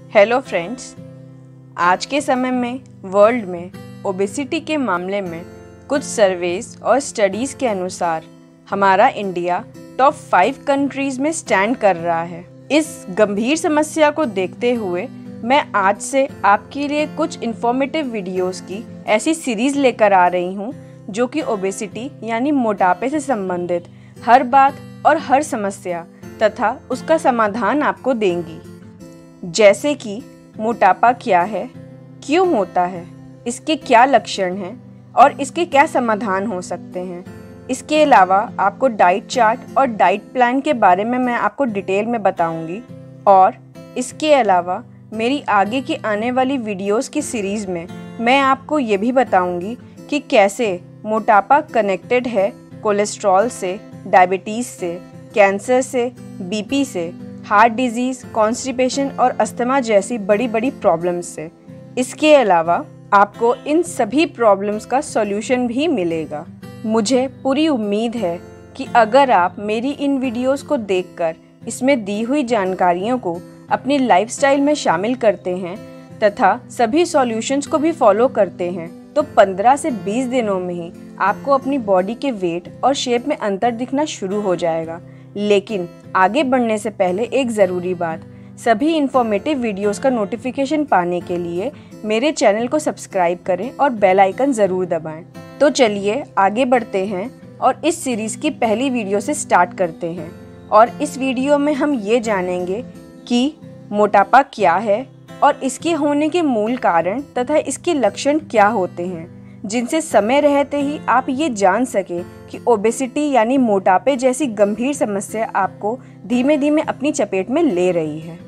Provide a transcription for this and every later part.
Hello friends, आज के समय में वर्ल्ड में ओबेसिटी के मामले में कुछ सर्वेज और स्टडीज़ के अनुसार हमारा इंडिया टॉप 5 कंट्रीज़ में स्टैंड कर रहा है। इस गंभीर समस्या को देखते हुए मैं आज से आपके लिए कुछ इन्फॉर्मेटिव वीडियोस की ऐसी सीरीज़ लेकर आ रही हूँ जो कि ओबेसिटी यानी मोटापे से संबंधित हर बात और हर समस्या तथा उसका समाधान आपको देंगी। जैसे कि मोटापा क्या है, क्यों होता है, इसके क्या लक्षण हैं और इसके क्या समाधान हो सकते हैं। इसके अलावा आपको डाइट चार्ट और डाइट प्लान के बारे में मैं आपको डिटेल में बताऊंगी और इसके अलावा मेरी आगे की आने वाली वीडियोस की सीरीज़ में मैं आपको ये भी बताऊंगी कि कैसे मोटापा कनेक्टेड है कोलेस्ट्रॉल से, डायबिटीज़ से, कैंसर से, बीपी से, हार्ट डिजीज़, कॉन्स्टिपेशन और अस्थमा जैसी बड़ी बड़ी प्रॉब्लम्स से। इसके अलावा आपको इन सभी प्रॉब्लम्स का सॉल्यूशन भी मिलेगा। मुझे पूरी उम्मीद है कि अगर आप मेरी इन वीडियोस को देखकर इसमें दी हुई जानकारियों को अपनी लाइफस्टाइल में शामिल करते हैं तथा सभी सॉल्यूशंस को भी फॉलो करते हैं तो 15 से 20 दिनों में ही आपको अपनी बॉडी के वेट और शेप में अंतर दिखना शुरू हो जाएगा। लेकिन आगे बढ़ने से पहले एक ज़रूरी बात, सभी इन्फॉर्मेटिव वीडियोस का नोटिफिकेशन पाने के लिए मेरे चैनल को सब्सक्राइब करें और बेल आइकन ज़रूर दबाएं। तो चलिए आगे बढ़ते हैं और इस सीरीज़ की पहली वीडियो से स्टार्ट करते हैं। और इस वीडियो में हम ये जानेंगे कि मोटापा क्या है और इसके होने के मूल कारण तथा इसके लक्षण क्या होते हैं, जिनसे समय रहते ही आप ये जान सकें कि ओबेसिटी यानी मोटापे जैसी गंभीर समस्या आपको धीमे धीमे अपनी चपेट में ले रही है।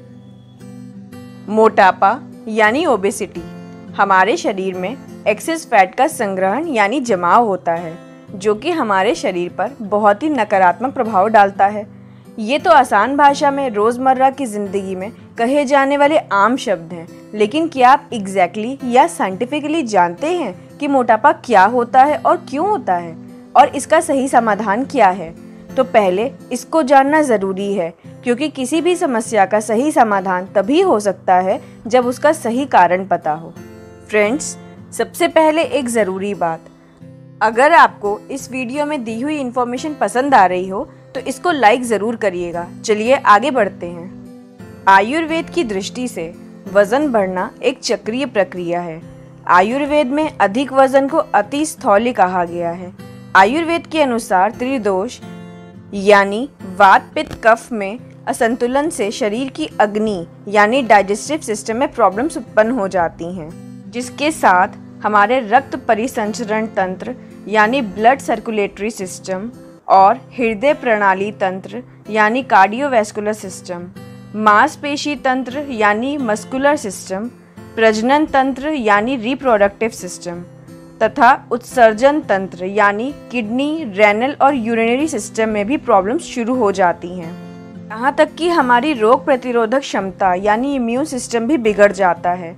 मोटापा यानी ओबेसिटी हमारे शरीर में एक्सेस फैट का संग्रहण यानी जमाव होता है, जो कि हमारे शरीर पर बहुत ही नकारात्मक प्रभाव डालता है। ये तो आसान भाषा में रोज़मर्रा की ज़िंदगी में कहे जाने वाले आम शब्द हैं, लेकिन क्या आप एग्जैक्टली या साइंटिफिकली जानते हैं कि मोटापा क्या होता है और क्यों होता है और इसका सही समाधान क्या है? तो पहले इसको जानना ज़रूरी है, क्योंकि किसी भी समस्या का सही समाधान तभी हो सकता है जब उसका सही कारण पता हो। फ्रेंड्स, सबसे पहले एक ज़रूरी बात, अगर आपको इस वीडियो में दी हुई इन्फॉर्मेशन पसंद आ रही हो तो इसको लाइक ज़रूर करिएगा। चलिए आगे बढ़ते हैं। आयुर्वेद की दृष्टि से वज़न बढ़ना एक चक्रीय प्रक्रिया है। आयुर्वेद में अधिक वजन को अतिस्थौल्य कहा गया है। आयुर्वेद के अनुसार त्रिदोष यानी वात पित्त कफ में असंतुलन से शरीर की अग्नि यानी डाइजेस्टिव सिस्टम में प्रॉब्लम्स उत्पन्न हो जाती हैं, जिसके साथ हमारे रक्त परिसंचरण तंत्र यानी ब्लड सर्कुलेटरी सिस्टम और हृदय प्रणाली तंत्र यानी कार्डियोवैस्कुलर सिस्टम, मांसपेशी तंत्र यानी मस्कुलर सिस्टम, प्रजनन तंत्र यानी रिप्रोडक्टिव सिस्टम तथा उत्सर्जन तंत्र यानी किडनी, रेनल और यूरिनरी सिस्टम में भी प्रॉब्लम्स शुरू हो जाती हैं। यहाँ तक कि हमारी रोग प्रतिरोधक क्षमता यानी इम्यून सिस्टम भी बिगड़ जाता है।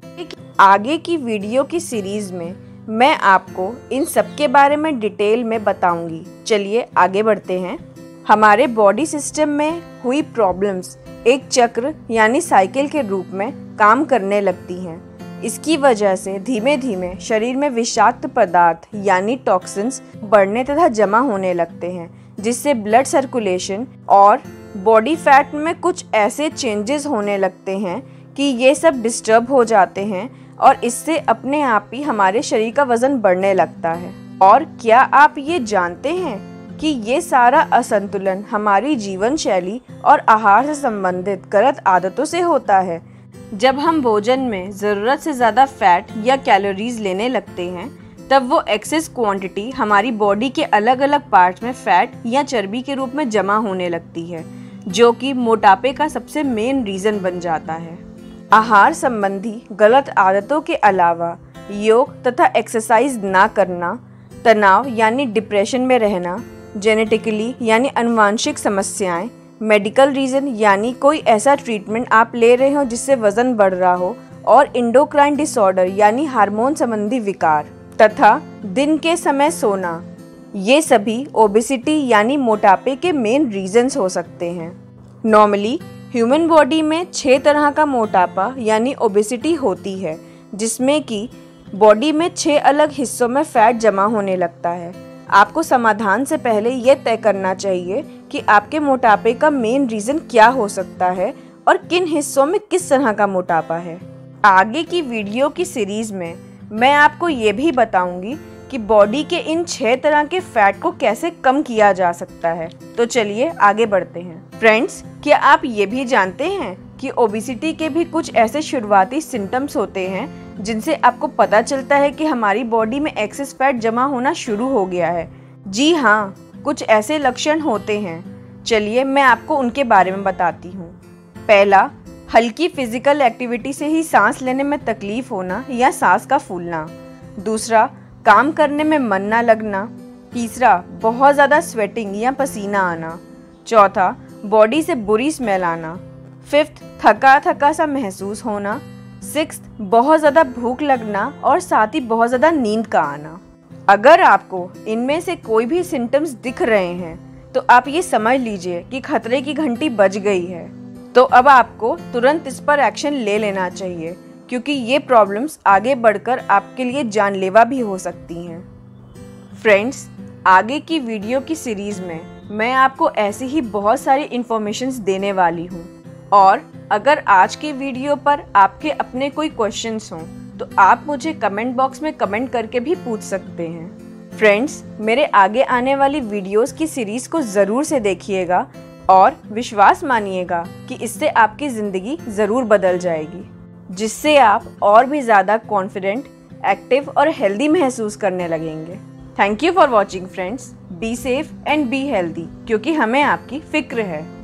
आगे की वीडियो की सीरीज़ में मैं आपको इन सब के बारे में डिटेल में बताऊंगी। चलिए आगे बढ़ते हैं। हमारे बॉडी सिस्टम में हुई प्रॉब्लम्स एक चक्र यानी साइकिल के रूप में काम करने लगती हैं। इसकी वजह से धीमे धीमे शरीर में विषाक्त पदार्थ यानी टॉक्सिन्स बढ़ने तथा जमा होने लगते हैं, जिससे ब्लड सर्कुलेशन और बॉडी फैट में कुछ ऐसे चेंजेस होने लगते हैं कि ये सब डिस्टर्ब हो जाते हैं और इससे अपने आप ही हमारे शरीर का वज़न बढ़ने लगता है। और क्या आप ये जानते हैं कि ये सारा असंतुलन हमारी जीवन शैली और आहार से संबंधित गलत आदतों से होता है। जब हम भोजन में ज़रूरत से ज़्यादा फैट या कैलोरीज लेने लगते हैं, तब वो एक्सेस क्वांटिटी हमारी बॉडी के अलग अलग पार्ट्स में फैट या चर्बी के रूप में जमा होने लगती है, जो कि मोटापे का सबसे मेन रीज़न बन जाता है। आहार संबंधी गलत आदतों के अलावा योग तथा एक्सरसाइज ना करना, तनाव यानी डिप्रेशन में रहना, जेनेटिकली यानी आनुवांशिक समस्याएं, मेडिकल रीज़न यानी कोई ऐसा ट्रीटमेंट आप ले रहे हो जिससे वज़न बढ़ रहा हो, और इंडोक्राइन डिसऑर्डर यानी हार्मोन संबंधी विकार तथा दिन के समय सोना, ये सभी ओबेसिटी यानी मोटापे के मेन रीजंस हो सकते हैं। नॉर्मली ह्यूमन बॉडी में 6 तरह का मोटापा यानी ओबेसिटी होती है, जिसमें कि बॉडी में 6 अलग हिस्सों में फैट जमा होने लगता है। आपको समाधान से पहले ये तय करना चाहिए कि आपके मोटापे का मेन रीज़न क्या हो सकता है और किन हिस्सों में किस तरह का मोटापा है। आगे की वीडियो की सीरीज़ में मैं आपको ये भी बताऊंगी कि बॉडी के इन 6 तरह के फैट को कैसे कम किया जा सकता है। तो चलिए आगे बढ़ते हैं। फ्रेंड्स, क्या आप ये भी जानते हैं कि ओबेसिटी के भी कुछ ऐसे शुरुआती सिम्टम्स होते हैं जिनसे आपको पता चलता है कि हमारी बॉडी में एक्सेस फैट जमा होना शुरू हो गया है? जी हाँ, कुछ ऐसे लक्षण होते हैं। चलिए मैं आपको उनके बारे में बताती हूँ। पहला, हल्की फिजिकल एक्टिविटी से ही सांस लेने में तकलीफ होना या सांस का फूलना। दूसरा, काम करने में मन ना लगना। तीसरा, बहुत ज़्यादा स्वेटिंग या पसीना आना। चौथा, बॉडी से बुरी स्मेल आना। फिफ्थ, थका थका सा महसूस होना। सिक्स्थ, बहुत ज़्यादा भूख लगना और साथ ही बहुत ज़्यादा नींद का आना। अगर आपको इनमें से कोई भी सिम्टम्स दिख रहे हैं तो आप ये समझ लीजिए कि खतरे की घंटी बज गई है। तो अब आपको तुरंत इस पर एक्शन ले लेना चाहिए, क्योंकि ये प्रॉब्लम्स आगे बढ़कर आपके लिए जानलेवा भी हो सकती हैं। फ्रेंड्स, आगे की वीडियो की सीरीज़ में मैं आपको ऐसी ही बहुत सारी इन्फॉर्मेशंस देने वाली हूँ, और अगर आज की वीडियो पर आपके अपने कोई क्वेश्चंस हों तो आप मुझे कमेंट बॉक्स में कमेंट करके भी पूछ सकते हैं। फ्रेंड्स, मेरे आगे आने वाली वीडियोस की सीरीज़ को ज़रूर से देखिएगा और विश्वास मानिएगा कि इससे आपकी ज़िंदगी ज़रूर बदल जाएगी, जिससे आप और भी ज़्यादा कॉन्फिडेंट, एक्टिव और हेल्दी महसूस करने लगेंगे। Thank you for watching friends. Be safe and be healthy, क्योंकि हमें आपकी फिक्र है।